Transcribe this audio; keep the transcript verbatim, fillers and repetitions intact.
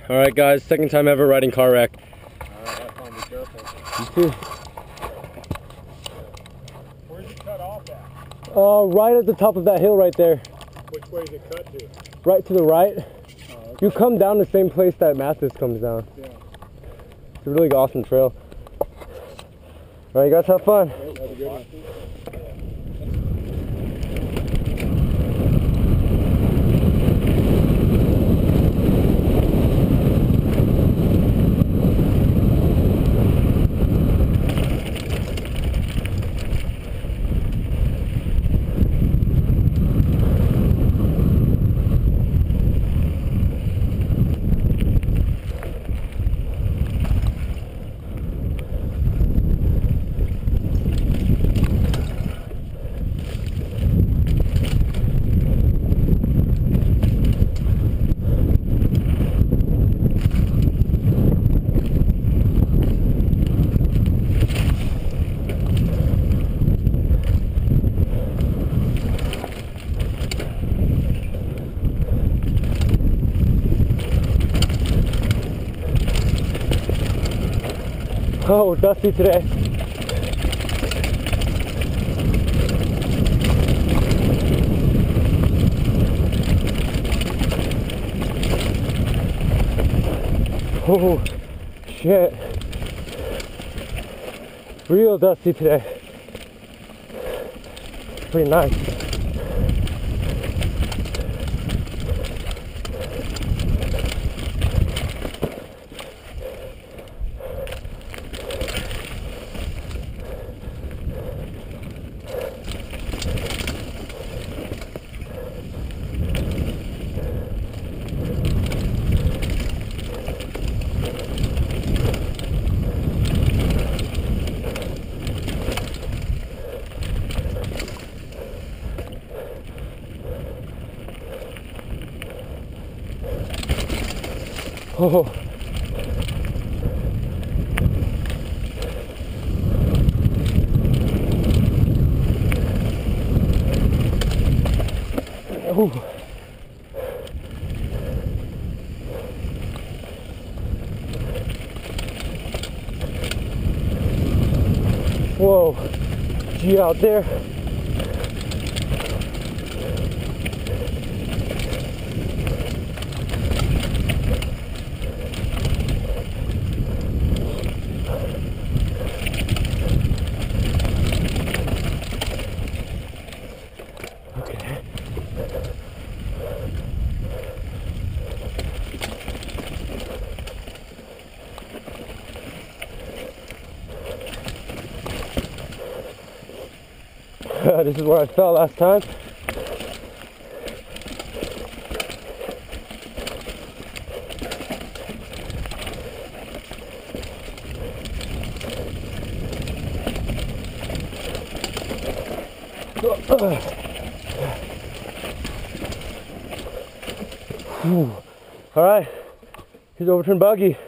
All right, guys, second time ever riding car wreck. All right, have fun, be careful. You too. Where's it cut off at? Uh, right at the top of that hill right there. Which way is it cut to? Right to the right. Oh, okay. You come down the same place that Mathis comes down. Yeah. It's a really awesome trail. All right, you guys have fun. Have a good one. Oh, dusty today. Oh, shit. Real dusty today. Pretty nice. Oh. Oh. Whoa. Gee, out there. This is where I fell last time. All right, here's the overturned buggy.